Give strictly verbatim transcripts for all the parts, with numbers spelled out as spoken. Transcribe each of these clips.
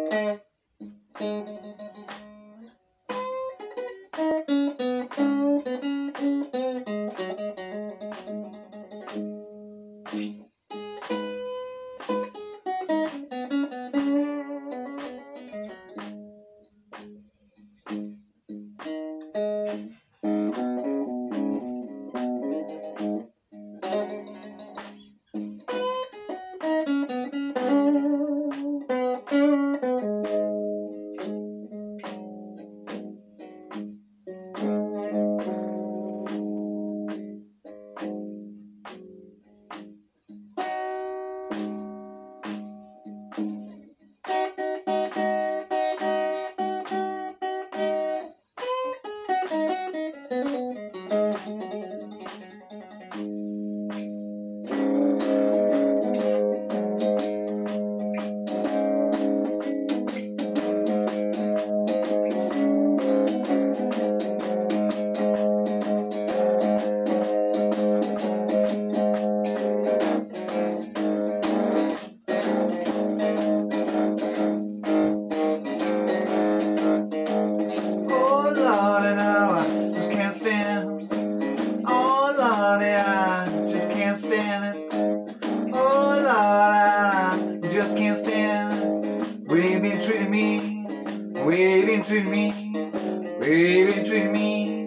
Way been treating me, way been treating me, way been treating me.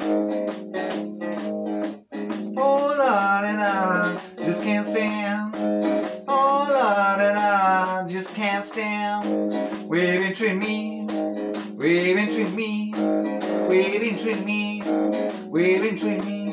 Oh Lord, and I just can't stand. Oh Lord, and I just can't stand. Way been treating me, way been treating me, way been treating me, way been treating me.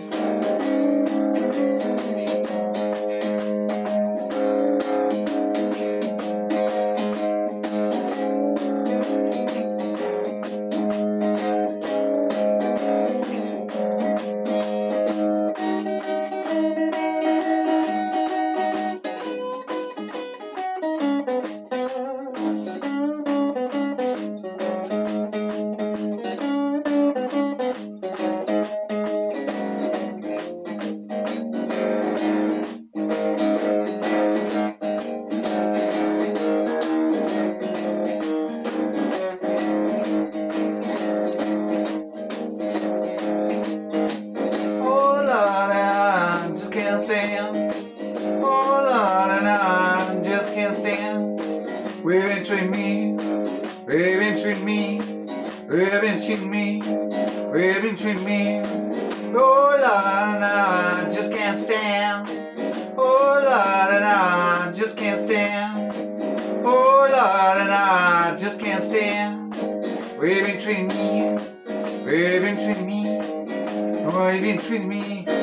Can't stand. Oh Lord, and I just can't stand. We've been treating me, we've been treating me, we've been treating me, we've been treating me. Oh Lord, and I just can't stand. Oh Lord, and I just can't stand. Oh Lord, and I just can't stand. We've been treating me, we've been treating me, oh, you've been treating me.